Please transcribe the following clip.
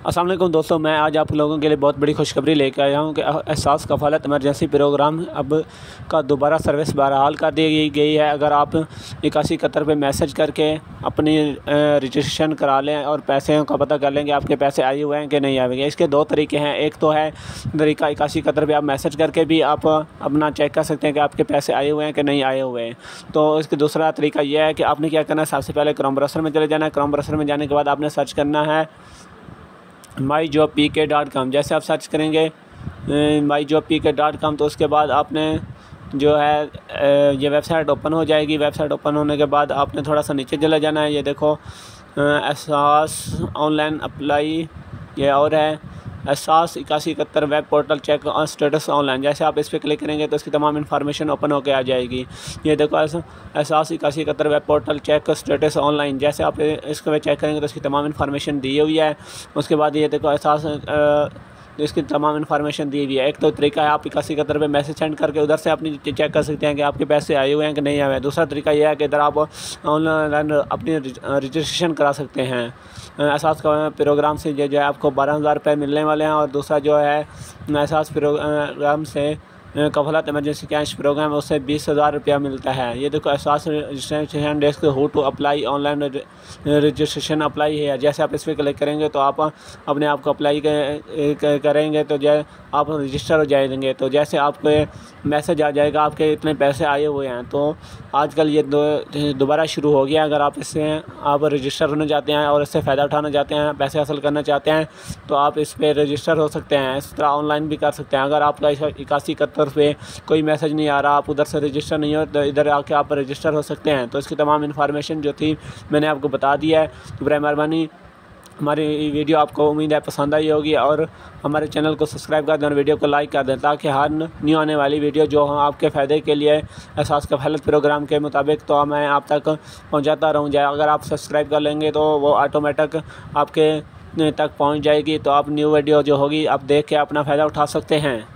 अस्सलाम वालेकुम दोस्तों, मैं आज आप लोगों के लिए बहुत बड़ी खुशखबरी लेकर आया हूँ कि एहसास कफ़ालत इमरजेंसी प्रोग्राम अब का दोबारा सर्विस बहाल कर दी गई है। अगर आप 8171 पे मैसेज करके अपनी रजिस्ट्रेशन करा लें और पैसे का पता कर लें कि आपके पैसे आए हुए हैं कि नहीं आए हुए। इसके दो तरीके हैं। एक तो है तरीका 8171 पे आप मैसेज करके भी आप अपना चेक कर सकते हैं कि आपके पैसे आए हुए हैं कि नहीं आए हुए हैं। तो इसका दूसरा तरीका यह है कि आपने क्या करना है, सबसे पहले क्रोम ब्राउज़र में चले जाना है। क्रोम ब्राउज़र में जाने के बाद आपने सर्च करना है myjobpk.com। जैसे आप सर्च करेंगे myjobpk.com तो उसके बाद आपने जो है ये वेबसाइट ओपन हो जाएगी। वेबसाइट ओपन होने के बाद आपने थोड़ा सा नीचे चला जाना है। ये देखो एहसास ऑनलाइन अप्लाई, ये और है Ehsaas 8171 web portal check status online. जैसे आप इस पर क्लिक करेंगे तो इसकी तमाम इन्फॉर्मेशन ओपन होकर आ जाएगी। ये देखो Ehsaas 8171 web portal check status online. जैसे आप इसको चेक करेंगे तो इसकी तमाम इन्फॉर्मेशन दी हुई है। उसके बाद ये देखो एहसास इसकी तमाम इन्फॉर्मेशन दी हुई है। एक तो तरीका है आप 8171 पे मैसेज सेंड करके उधर से अपनी चेक कर सकते हैं कि आपके पैसे आए हुए हैं कि नहीं आए हुए हैं। दूसरा तरीका यह है कि इधर आप ऑनलाइन अपनी रजिस्ट्रेशन करा सकते हैं। एहसास का प्रोग्राम से जो है आपको 12,000 रुपये मिलने वाले हैं। और दूसरा जो है एहसास प्रोग्राम से कफ़ालत इमरजेंसी कैश प्रोग्राम है, उससे 20,000 रुपया मिलता है। ये देखो Ehsaas registration desk how to apply online registration apply है। जैसे आप इस पर क्लिक करेंगे तो आप अपने आप को अप्लाई करेंगे तो जो आप रजिस्टर हो जाएंगे। तो जैसे आपको मैसेज आ जाएगा आपके इतने पैसे आए हुए हैं। तो आजकल ये दोबारा शुरू हो गया। अगर आप इससे आप रजिस्टर होना चाहते हैं और इससे फ़ायदा उठाना चाहते हैं, पैसे हासिल करना चाहते हैं तो आप इस पर रजिस्टर हो सकते हैं। इस तरह ऑनलाइन भी कर सकते हैं। अगर आपका 8171 पे कोई मैसेज नहीं आ रहा, आप उधर से रजिस्टर नहीं हो, तो इधर आके आप रजिस्टर हो सकते हैं। तो इसकी तमाम इन्फॉर्मेशन जो थी मैंने आपको बता दिया है। तो बराए मेहरबानी हमारी वीडियो आपको उम्मीद है पसंद आई होगी और हमारे चैनल को सब्सक्राइब कर दें और वीडियो को लाइक कर दें ताकि हर न्यू आने वाली वीडियो जो हम आपके फ़ायदे के लिए एहसास कफ़ालत प्रोग्राम के मुताबिक तो मैं आप तक पहुंचाता रहूँ। अगर आप सब्सक्राइब कर लेंगे तो वो ऑटोमेटिक आपके तक पहुंच जाएगी। तो आप न्यू वीडियो जो होगी आप देख के अपना फ़ायदा उठा सकते हैं।